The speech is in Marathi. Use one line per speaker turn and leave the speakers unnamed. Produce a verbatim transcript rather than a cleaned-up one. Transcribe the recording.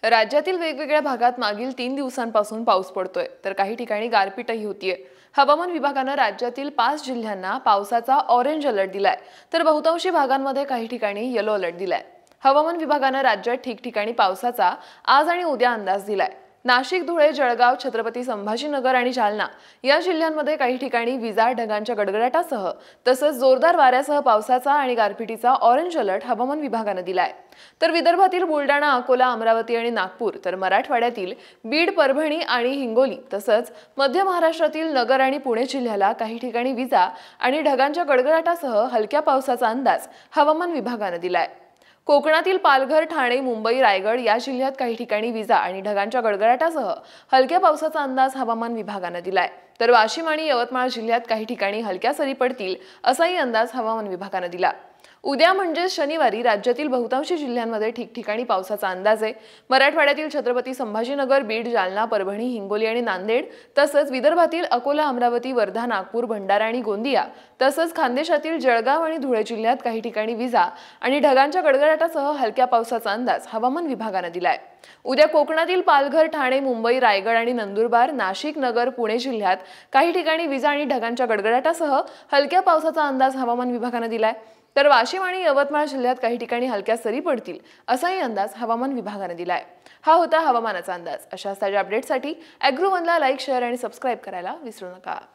राज्यातील वेगवेगळ्या भागात मागील तीन दिवसांपासून पाऊस पडतोय, तर काही ठिकाणी गारपीटही होतीये। हवामान विभागानं राज्यातील पाच जिल्ह्यांना पावसाचा ऑरेंज अलर्ट दिलाय, तर बहुतांशी भागांमध्ये काही ठिकाणी येलो अलर्ट दिलाय। हवामान विभागानं राज्यात ठिकठिकाणी पावसाचा आज आणि उद्या अंदाज दिलाय। नाशिक, धुळे, जळगाव, छत्रपती संभाजीनगर आणि जालना या जिल्ह्यांमध्ये काही ठिकाणी विजा, ढगांच्या गडगडाटासह तसंच जोरदार वाऱ्यासह पावसाचा आणि गारपिटीचा ऑरेंज अलर्ट हवामान विभागानं दिलाय। तर विदर्भातील बुलडाणा, अकोला, अमरावती आणि नागपूर, तर मराठवाड्यातील बीड, परभणी आणि हिंगोली तसंच मध्य महाराष्ट्रातील नगर आणि पुणे जिल्ह्याला काही ठिकाणी विजा आणि ढगांच्या गडगडाटासह हलक्या पावसाचा अंदाज हवामान विभागानं दिलाय। कोकणातील पालघर, ठाणे, मुंबई, रायगड या जिल्ह्यात काही ठिकाणी विजा आणि ढगांच्या गडगडाटासह हलक्या पावसाचा अंदाज हवामान विभागानं दिलाय। तर वाशिम आणि यवतमाळ जिल्ह्यात काही ठिकाणी हलक्या सरी पडतील असाही अंदाज हवामान विभागानं दिला। उद्या म्हणजे शनिवारी राज्यातील बहुतांशी जिल्ह्यांमध्ये ठिकठिकाणी पावसाचा अंदाज आहे। मराठवाड्यातील छत्रपती संभाजीनगर, बीड, जालना, परभणी, हिंगोली आणि नांदेड तसंच विदर्भातील अकोला, अमरावती, वर्धा, नागपूर, भंडारा आणि गोंदिया तसंच खानदेशातील जळगाव आणि धुळे जिल्ह्यात काही ठिकाणी विजा आणि ढगांच्या गडगडाटासह हलक्या पावसाचा अंदाज हवामान विभागानं दिलाय। उद्या कोकणातील पालघर, ठाणे, मुंबई, रायगड आणि नंदुरबार, नाशिक, नगर, पुणे जिल्ह्यात काही ठिकाणी विजा आणि ढगांच्या गडगडाटासह हलक्या पावसाचा अंदाज हवामान विभागानं दिलाय। तर वाशिम आणि यवतमाळ जिल्ह्यात काही ठिकाणी हलक्या सरी पडतील असाही अंदाज हवामान विभागानं दिलाय। हा होता हवामानाचा अंदाज। अशाच ताज्या अपडेट्ससाठी ॲग्रो वनला लाईक, शेअर आणि सबस्क्राईब करायला विसरू नका।